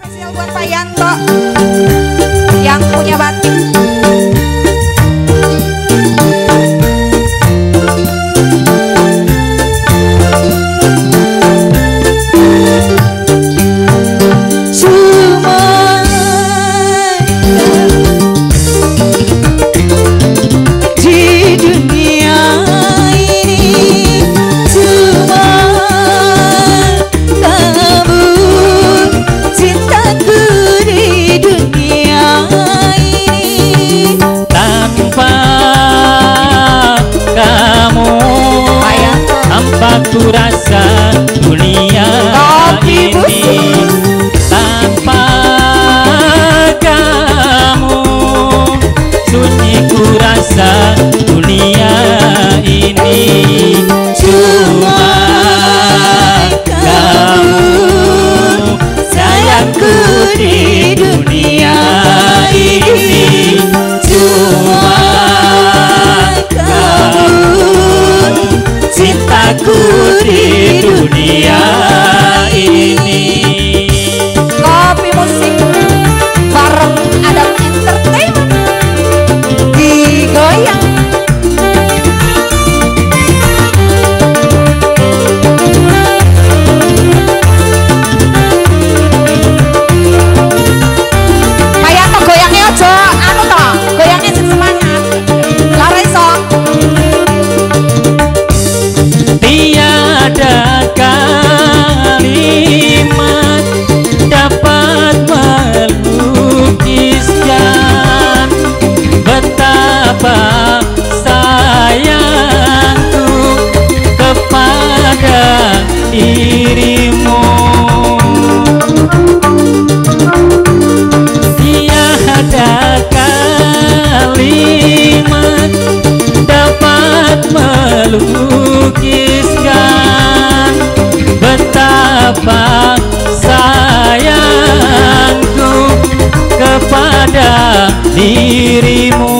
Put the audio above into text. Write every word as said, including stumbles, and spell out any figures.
Spesial buat Pak Yanto yang punya batik. Aku rasa dunia ini tanpa kamu, sunyi ku rasa dunia ini. Cuma kamu sayangku di dunia ini. Cuma cintaku di dunia ini. Kopi musik bareng Adam Entertainment digoyang. Kayak to goyangnya aja anu to, goyangnya sing semangat. Lara iso. Tiada kalimat dapat melukiskan betapa sayangku kepada dirimu. Tiada kalimat dapat melukiskan betapa sayangku kepada dirimu.